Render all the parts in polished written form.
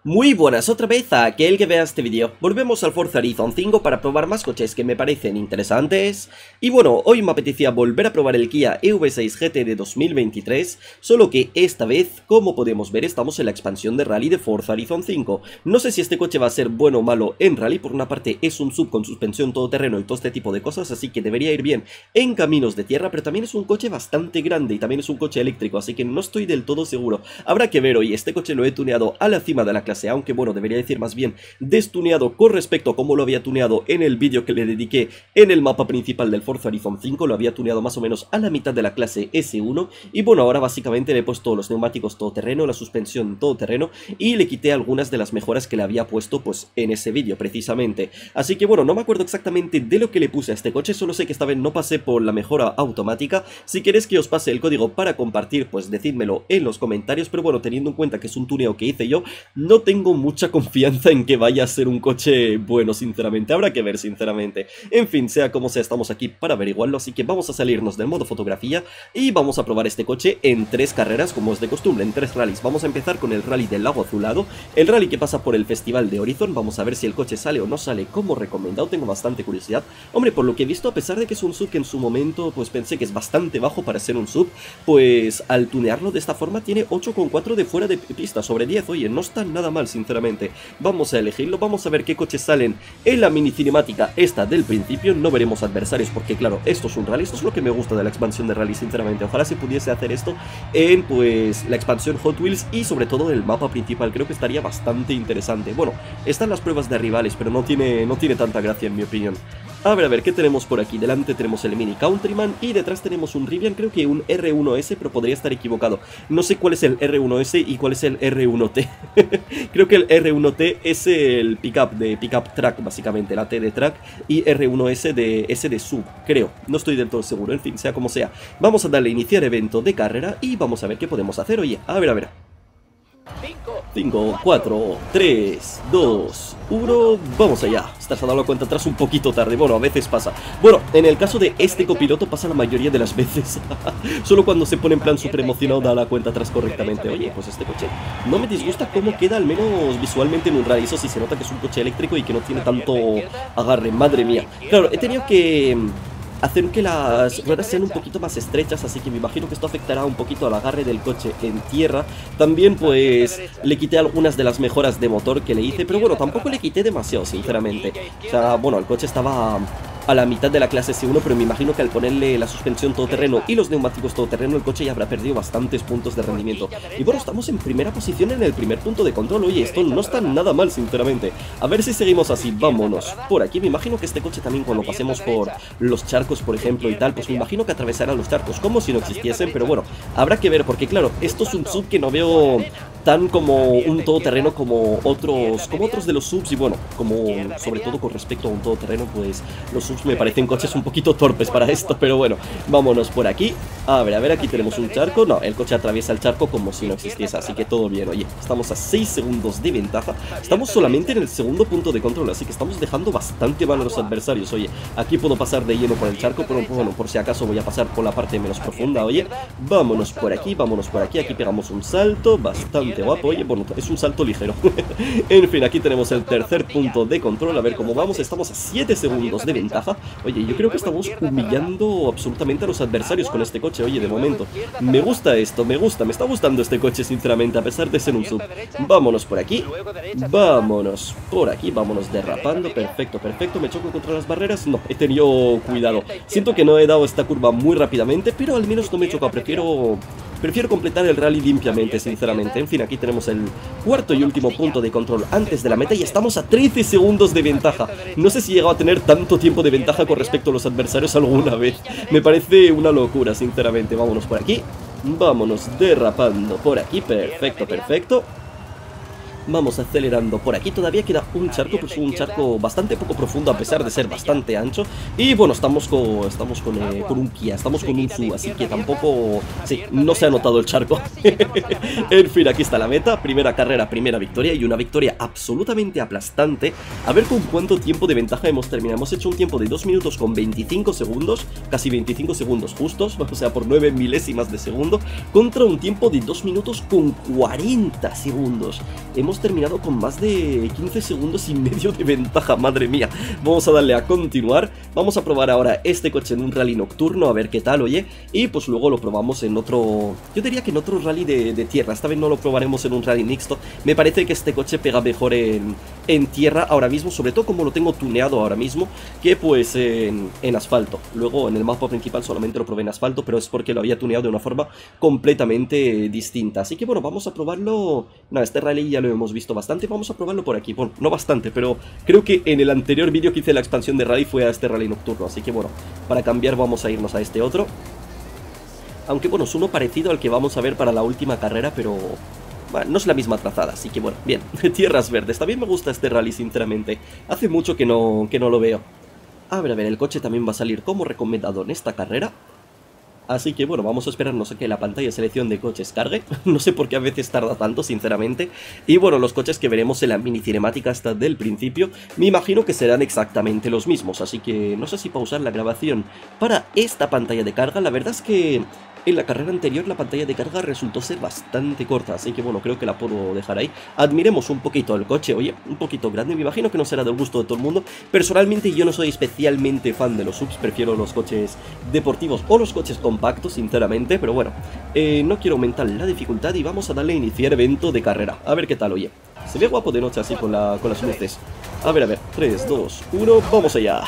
Muy buenas otra vez a aquel que vea este vídeo. Volvemos al Forza Horizon 5 para probar más coches que me parecen interesantes. Y bueno, hoy me apetecía volver a probar el Kia EV6 GT de 2023, solo que esta vez, como podemos ver, estamos en la expansión de Rally de Forza Horizon 5. No sé si este coche va a ser bueno o malo en Rally, por una parte es un sub con suspensión todoterreno y todo este tipo de cosas, así que debería ir bien en caminos de tierra, pero también es un coche bastante grande y también es un coche eléctrico, así que no estoy del todo seguro. Habrá que ver hoy, este coche lo he tuneado a la cima de la clase, aunque bueno, debería decir más bien destuneado con respecto a cómo lo había tuneado en el vídeo que le dediqué en el mapa principal del Forza Horizon 5, lo había tuneado más o menos a la mitad de la clase S1, y bueno, ahora básicamente le he puesto los neumáticos todoterreno, la suspensión todoterreno, y le quité algunas de las mejoras que le había puesto pues en ese vídeo precisamente. Así que bueno, no me acuerdo exactamente de lo que le puse a este coche, solo sé que esta vez no pasé por la mejora automática. Si queréis que os pase el código para compartir, pues decídmelo en los comentarios, pero bueno, teniendo en cuenta que es un tuneo que hice yo, no tengo mucha confianza en que vaya a ser un coche bueno, sinceramente. Habrá que ver, sinceramente. En fin, sea como sea, estamos aquí para averiguarlo, así que vamos a salirnos del modo fotografía y vamos a probar este coche en 3 carreras, como es de costumbre, en 3 rallies. Vamos a empezar con el rally del Lago Azulado, el rally que pasa por el Festival de Horizon. Vamos a ver si el coche sale o no sale como recomendado, tengo bastante curiosidad. Hombre, por lo que he visto, a pesar de que es un sub que en su momento pues pensé que es bastante bajo para ser un sub, pues al tunearlo de esta forma tiene 8,4 de fuera de pista sobre 10, oye, no está nada mal, sinceramente. Vamos a elegirlo, vamos a ver qué coches salen en la mini cinemática esta del principio. No veremos adversarios porque claro, esto es un rally, esto es lo que me gusta de la expansión de rally, sinceramente. Ojalá se pudiese hacer esto en pues la expansión Hot Wheels y sobre todo el mapa principal, creo que estaría bastante interesante. Bueno, están las pruebas de rivales, pero no tiene tanta gracia en mi opinión. A ver, ¿qué tenemos por aquí? Delante tenemos el Mini Countryman y detrás tenemos un Rivian, creo que un R1S, pero podría estar equivocado. No sé cuál es el R1S y cuál es el R1T. Creo que el R1T es el pickup de pickup track, básicamente, la T de track, y R1S de S de sub, creo. No estoy del todo seguro, en fin, sea como sea. Vamos a darle a iniciar evento de carrera y vamos a ver qué podemos hacer. Oye, a ver. 5, 4, 3, 2, 1, vamos allá. Estás dando la cuenta atrás un poquito tarde, bueno, a veces pasa. Bueno, en el caso de este copiloto pasa la mayoría de las veces. Solo cuando se pone en plan súper emocionado da la cuenta atrás correctamente. Oye, pues este coche no me disgusta cómo queda, al menos visualmente en un rally. Eso sí, se nota que es un coche eléctrico y que no tiene tanto agarre, madre mía. Claro, he tenido que hacer que las ruedas sean un poquito más estrechas, así que me imagino que esto afectará un poquito al agarre del coche en tierra. También pues le quité algunas de las mejoras de motor que le hice, pero bueno, tampoco le quité demasiado, sinceramente. O sea, bueno, el coche estaba a la mitad de la clase S1, pero me imagino que al ponerle la suspensión todoterreno y los neumáticos todoterreno, el coche ya habrá perdido bastantes puntos de rendimiento. Y bueno, estamos en primera posición en el primer punto de control. Oye, esto no está nada mal, sinceramente. A ver si seguimos así, vámonos por aquí. Me imagino que este coche también, cuando pasemos por los charcos, por ejemplo, y tal, pues me imagino que atravesará los charcos como si no existiesen, pero bueno, habrá que ver, porque claro, esto es un sub que no veo tan como un todoterreno como otros de los subs, y bueno, como sobre todo con respecto a un todoterreno, pues los subs me parecen coches un poquito torpes para esto, pero bueno, vámonos por aquí. A ver, aquí tenemos un charco. No, el coche atraviesa el charco como si no existiese, así que todo bien. Oye, estamos a 6 segundos de ventaja. Estamos solamente en el segundo punto de control, así que estamos dejando bastante mal a los adversarios. Oye, aquí puedo pasar de lleno por el charco, pero bueno, por si acaso voy a pasar por la parte menos profunda. Oye, vámonos por aquí, aquí pegamos un salto bastante guapo. Oye, bueno, es un salto ligero. En fin, aquí tenemos el tercer punto de control. A ver cómo vamos, estamos a 7 segundos de ventaja. Oye, yo creo que estamos humillando absolutamente a los adversarios con este coche. Oye, de momento, me gusta esto, me está gustando este coche, sinceramente, a pesar de ser un sub. Vámonos por aquí, vámonos por aquí, vámonos derrapando. Perfecto, me choco contra las barreras. No, he tenido cuidado. Siento que no he dado esta curva muy rápidamente, pero al menos no me he chocado. Prefiero completar el rally limpiamente, sinceramente. En fin, aquí tenemos el cuarto y último punto de control antes de la meta y estamos a 13 segundos de ventaja. No sé si he llegado a tener tanto tiempo de ventaja con respecto a los adversarios alguna vez. Me parece una locura, sinceramente. Vámonos por aquí, vámonos derrapando por aquí. Perfecto. Vamos acelerando por aquí, todavía queda un charco, pues un charco bastante poco profundo a pesar de ser bastante ancho. Y bueno, estamos con un Kia, estamos con un SUV, así que tampoco, sí, no se ha notado el charco. En fin, aquí está la meta, primera carrera, primera victoria y una victoria absolutamente aplastante. A ver con cuánto tiempo de ventaja hemos terminado. Hemos hecho un tiempo de 2 minutos con 25 segundos, casi 25 segundos justos, o sea, por 9 milésimas de segundo, contra un tiempo de 2 minutos con 40 segundos. Hemos hemos terminado con más de 15 segundos y medio de ventaja, madre mía. Vamos a darle a continuar. Vamos a probar ahora este coche en un rally nocturno, a ver qué tal, oye. Y pues luego lo probamos en otro... Yo diría que en otro rally de tierra. Esta vez no lo probaremos en un rally mixto. Me parece que este coche pega mejor en tierra ahora mismo, sobre todo como lo tengo tuneado ahora mismo, que pues en asfalto. Luego en el mapa principal solamente lo probé en asfalto, pero es porque lo había tuneado de una forma completamente distinta. Así que bueno, vamos a probarlo. No, este rally ya lo hemos visto bastante. Vamos a probarlo por aquí. Bueno, no bastante, pero creo que en el anterior vídeo que hice la expansión de rally fue a este rally nocturno. Así que bueno, para cambiar vamos a irnos a este otro. Aunque bueno, es uno parecido al que vamos a ver para la última carrera, pero... bueno, no es la misma trazada, así que bueno, bien. Tierras verdes, también me gusta este rally, sinceramente. Hace mucho que no lo veo. A ver, el coche también va a salir como recomendado en esta carrera. Así que bueno, vamos a esperarnos a que la pantalla de selección de coches cargue. No sé por qué a veces tarda tanto, sinceramente. Y bueno, los coches que veremos en la mini cinemática hasta del principio, me imagino que serán exactamente los mismos. Así que no sé si pausar la grabación para esta pantalla de carga. La verdad es que... en la carrera anterior la pantalla de carga resultó ser bastante corta, así que bueno, creo que la puedo dejar ahí. Admiremos un poquito el coche, oye, un poquito grande, me imagino que no será del gusto de todo el mundo. Personalmente yo no soy especialmente fan de los subs, prefiero los coches deportivos o los coches compactos, sinceramente, pero bueno, no quiero aumentar la dificultad y vamos a darle a iniciar evento de carrera. A ver qué tal, oye. Se ve guapo de noche así con las luces. A ver, 3, 2, 1, vamos allá.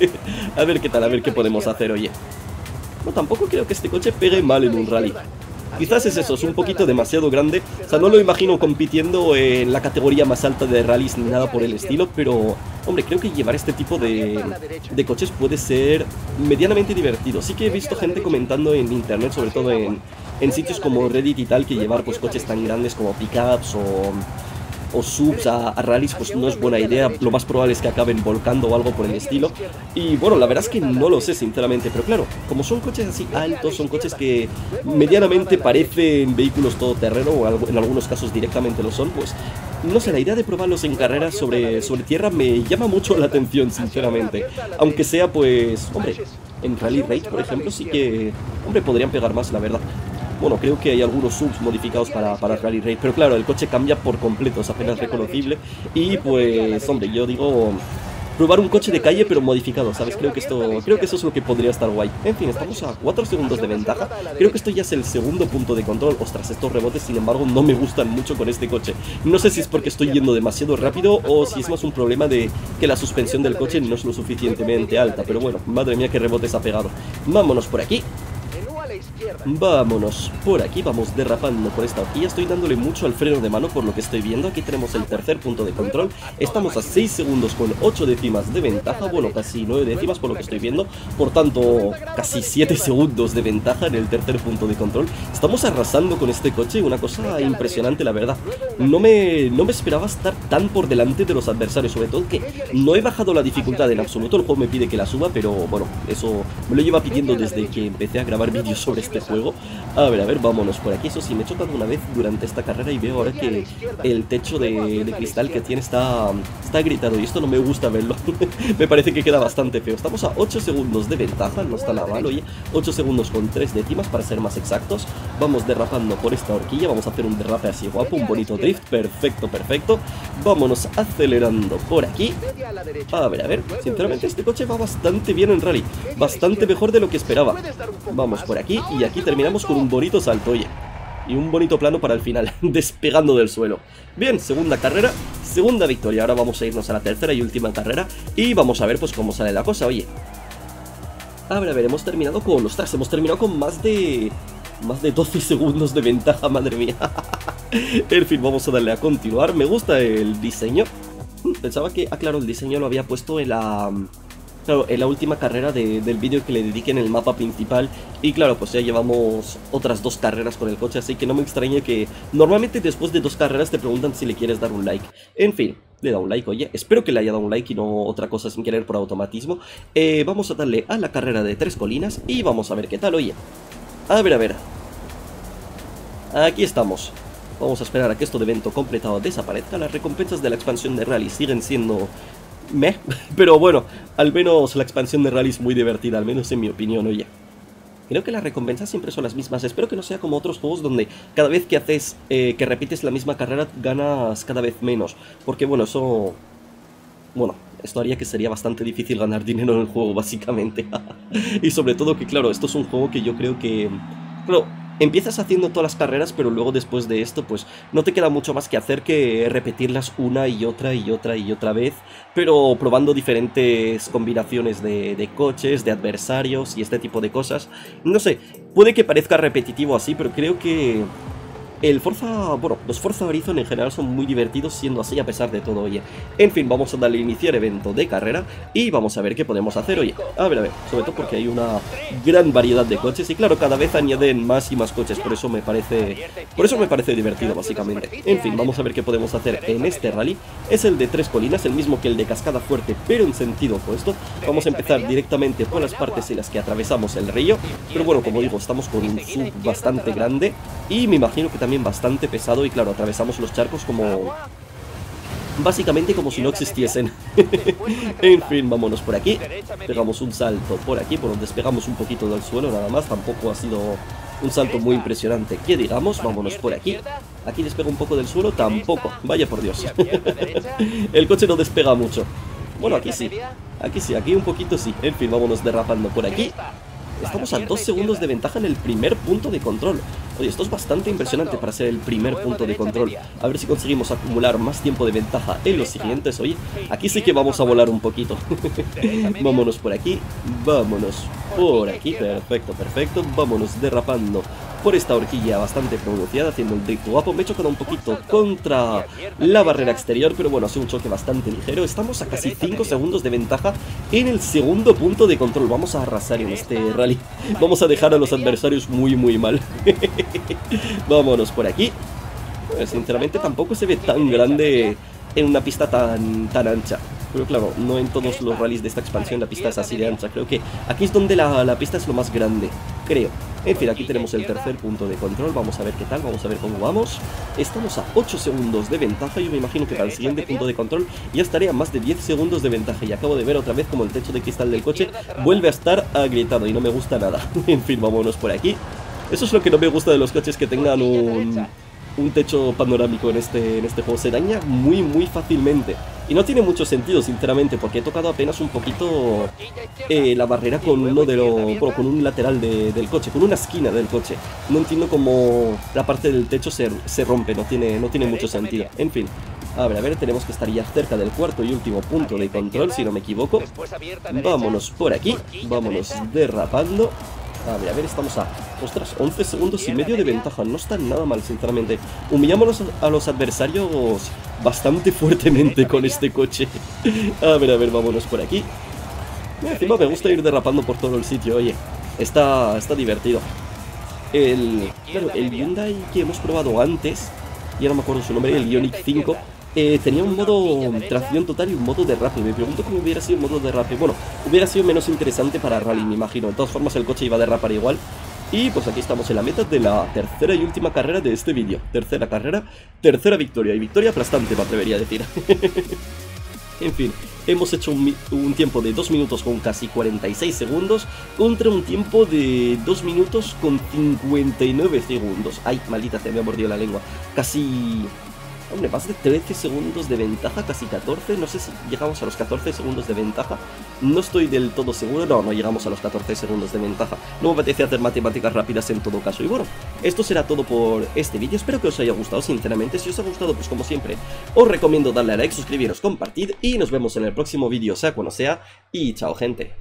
A ver qué tal, a ver qué podemos hacer, oye. No, tampoco creo que este coche pegue mal en un rally. Quizás es eso, es un poquito demasiado grande. O sea, no lo imagino compitiendo en la categoría más alta de rallies ni nada por el estilo. Pero, hombre, creo que llevar este tipo de coches puede ser medianamente divertido. Sí que he visto gente comentando en internet, sobre todo en sitios como Reddit y tal, que llevar pues coches tan grandes como pickups o subs a rallies pues no es buena idea. Lo más probable es que acaben volcando o algo por el estilo. Y bueno, la verdad es que no lo sé, sinceramente. Pero claro, como son coches así altos, son coches que medianamente parecen vehículos todoterreno, o en algunos casos directamente lo son, pues no sé, la idea de probarlos en carreras sobre tierra me llama mucho la atención, sinceramente. Aunque sea pues, hombre, en Rally Raid, por ejemplo, sí que, hombre, podrían pegar más, la verdad. Bueno, creo que hay algunos subs modificados para Rally Raid, pero claro, el coche cambia por completo, es apenas reconocible. Y pues, hombre, yo digo, probar un coche de calle pero modificado, ¿sabes? Creo que eso es lo que podría estar guay. En fin, estamos a 4 segundos de ventaja. Creo que esto ya es el segundo punto de control. Ostras, estos rebotes, sin embargo, no me gustan mucho con este coche. No sé si es porque estoy yendo demasiado rápido o si es más un problema de que la suspensión del coche no es lo suficientemente alta. Pero bueno, madre mía, qué rebotes ha pegado. Vámonos por aquí. Vámonos por aquí, vamos derrapando por esta horquilla. Estoy dándole mucho al freno de mano por lo que estoy viendo. Aquí tenemos el tercer punto de control. Estamos a 6 segundos con 8 décimas de ventaja. Bueno, casi 9 décimas por lo que estoy viendo. Por tanto, casi 7 segundos de ventaja en el tercer punto de control. Estamos arrasando con este coche, una cosa impresionante, la verdad. No me esperaba estar tan por delante de los adversarios. Sobre todo que no he bajado la dificultad en absoluto. El juego me pide que la suba, pero bueno, eso me lo lleva pidiendo desde que empecé a grabar vídeos sobre este juego. A ver, vámonos por aquí. Eso sí, me he chocado una vez durante esta carrera y veo ahora que el techo de cristal que tiene está gritado y esto no me gusta verlo. Me parece que queda bastante feo. Estamos a 8 segundos de ventaja, no está nada mal, oye. 8 segundos con 3 décimas para ser más exactos. Vamos derrapando por esta horquilla, vamos a hacer un derrape así guapo, un bonito drift, perfecto, perfecto. Vámonos acelerando por aquí. A ver, sinceramente este coche va bastante bien en rally, bastante mejor de lo que esperaba. Vamos por aquí y aquí terminamos con un bonito salto, oye. Y un bonito plano para el final, despegando del suelo. Bien, segunda carrera, segunda victoria. Ahora vamos a irnos a la tercera y última carrera y vamos a ver pues cómo sale la cosa, oye. A ver, hemos terminado con... ostras, hemos terminado con más de 12 segundos de ventaja, madre mía. En fin, vamos a darle a continuar. Me gusta el diseño. Pensaba que, claro, el diseño lo había puesto en la... claro, en la última carrera del vídeo que le dediqué en el mapa principal. Y claro, pues ya llevamos otras 2 carreras con el coche, así que no me extrañe que normalmente después de 2 carreras te preguntan si le quieres dar un like. En fin, le he dado un like, oye, espero que le haya dado un like y no otra cosa sin querer por automatismo. Vamos a darle a la carrera de 3 colinas y vamos a ver qué tal, oye. A ver. Aquí estamos. Vamos a esperar a que esto de evento completado desaparezca. Las recompensas de la expansión de rally siguen siendo... pero bueno, al menos la expansión de rally es muy divertida, al menos en mi opinión, oye. creo que las recompensas siempre son las mismas. Espero que no sea como otros juegos donde cada vez que haces, que repites la misma carrera, ganas cada vez menos. Porque bueno, eso... Bueno, esto haría que sería bastante difícil ganar dinero en el juego, básicamente. Y sobre todo que, claro, esto es un juego que yo creo que... Claro, empiezas haciendo todas las carreras, pero luego después de esto, pues no te queda mucho más que hacer que repetirlas una y otra y otra y otra vez, pero probando diferentes combinaciones de coches, de adversarios y este tipo de cosas. No sé, puede que parezca repetitivo así, pero creo que... los Forza Horizon en general son muy divertidos siendo así a pesar de todo, oye. En fin, vamos a darle a iniciar evento de carrera y vamos a ver qué podemos hacer, oye. A ver, sobre todo porque hay una gran variedad de coches y claro, cada vez añaden más y más coches, por eso me parece divertido, básicamente. En fin, vamos a ver qué podemos hacer en este rally. Es el de 3 colinas, el mismo que el de Cascada Fuerte, pero en sentido opuesto. Vamos a empezar directamente por las partes en las que atravesamos el río, pero bueno, como digo, estamos con un sub bastante grande y me imagino que también bastante pesado y claro, atravesamos los charcos como... básicamente como si no existiesen. En fin, vámonos por aquí. Pegamos un salto por aquí, bueno, despegamos un poquito del suelo nada más, tampoco ha sido un salto muy impresionante que digamos. Vámonos por aquí. Aquí despega un poco del suelo, tampoco, vaya por Dios. El coche no despega mucho. Bueno, aquí sí, aquí un poquito sí. En fin, vámonos derrapando por aquí. Estamos a 2 segundos de ventaja en el primer punto de control. Oye, esto es bastante impresionante para ser el primer punto de control. A ver si conseguimos acumular más tiempo de ventaja en los siguientes. Oye, aquí sí que vamos a volar un poquito. Vámonos por aquí, vámonos por aquí. Perfecto, perfecto. Vámonos derrapando por esta horquilla bastante pronunciada, haciendo el drift guapo. Me he chocado un poquito contra la barrera exterior, pero bueno, ha sido un choque bastante ligero. Estamos a casi 5 segundos de ventaja en el segundo punto de control. Vamos a arrasar en este rally. Vamos a dejar a los adversarios muy mal. Vámonos por aquí. Pues, sinceramente tampoco se ve tan grande en una pista tan ancha. Pero claro, no en todos los rallies de esta expansión la pista es así de ancha. Creo que aquí es donde la pista es lo más grande, creo. En fin, aquí tenemos el tercer punto de control. Vamos a ver qué tal, vamos a ver cómo vamos. Estamos a 8 segundos de ventaja. Yo me imagino que para el siguiente punto de control ya estaré a más de 10 segundos de ventaja. Y acabo de ver otra vez como el techo de cristal del coche vuelve a estar agrietado y no me gusta nada. En fin, vámonos por aquí. Eso es lo que no me gusta de los coches, que tengan un techo panorámico en este juego. Se daña muy fácilmente. Y no tiene mucho sentido, sinceramente, porque he tocado apenas un poquito la barrera con uno de los... Bueno, con un lateral del coche, con una esquina del coche. No entiendo cómo la parte del techo se rompe, no tiene mucho sentido. En fin, a ver, tenemos que estar ya cerca del cuarto y último punto de control, si no me equivoco. Vámonos por aquí, vámonos derrapando. A ver, estamos a... Ostras, 11 segundos y medio de ventaja. No está nada mal, sinceramente. Humillamos a los adversarios bastante fuertemente con este coche. A ver, vámonos por aquí. Encima me gusta ir derrapando por todo el sitio, oye. Está divertido. Claro, el Hyundai que hemos probado antes, ya no me acuerdo su nombre, el Ioniq 5... tenía un modo tracción total y un modo derrape. Me pregunto cómo hubiera sido un modo derrape. Bueno, hubiera sido menos interesante para rally, me imagino. De todas formas, el coche iba a derrapar igual. Y pues aquí estamos en la meta de la tercera y última carrera de este vídeo. Tercera carrera, tercera victoria. Y victoria aplastante, me atrevería a decir. En fin, hemos hecho un tiempo de 2 minutos con casi 46 segundos contra un tiempo de 2 minutos con 59 segundos. Ay, maldita, se me ha mordido la lengua. Casi... Hombre, más de 13 segundos de ventaja, casi 14, no sé si llegamos a los 14 segundos de ventaja, no estoy del todo seguro, no llegamos a los 14 segundos de ventaja, no me apetece hacer matemáticas rápidas en todo caso. Y bueno, esto será todo por este vídeo, espero que os haya gustado, sinceramente. Si os ha gustado, pues como siempre, os recomiendo darle a like, suscribiros, compartir y nos vemos en el próximo vídeo, sea cuando sea, y chao gente.